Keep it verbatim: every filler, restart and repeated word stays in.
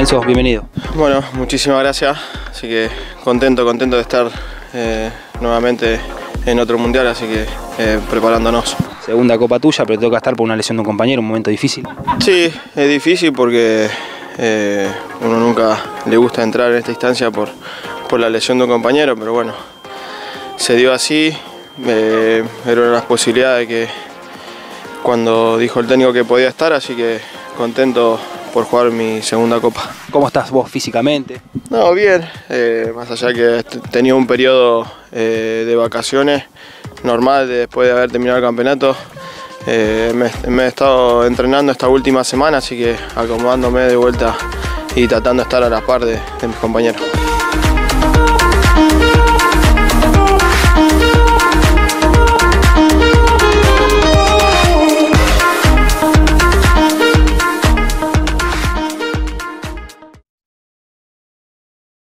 Enzo, bienvenido. Bueno, muchísimas gracias, así que contento, contento de estar eh, nuevamente en otro mundial, así que eh, preparándonos. Segunda copa tuya, pero te toca estar por una lesión de un compañero, un momento difícil. Sí, es difícil porque eh, uno nunca le gusta entrar en esta instancia por, por la lesión de un compañero, pero bueno, se dio así, eh, era una de las posibilidades que cuando dijo el técnico que podía estar, así que contento por jugar mi segunda copa. ¿Cómo estás vos físicamente? No, bien, eh, más allá que tenía un periodo eh, de vacaciones normal después de haber terminado el campeonato, eh, me, me he estado entrenando esta última semana, así que acomodándome de vuelta y tratando de estar a la par de, de mis compañeros.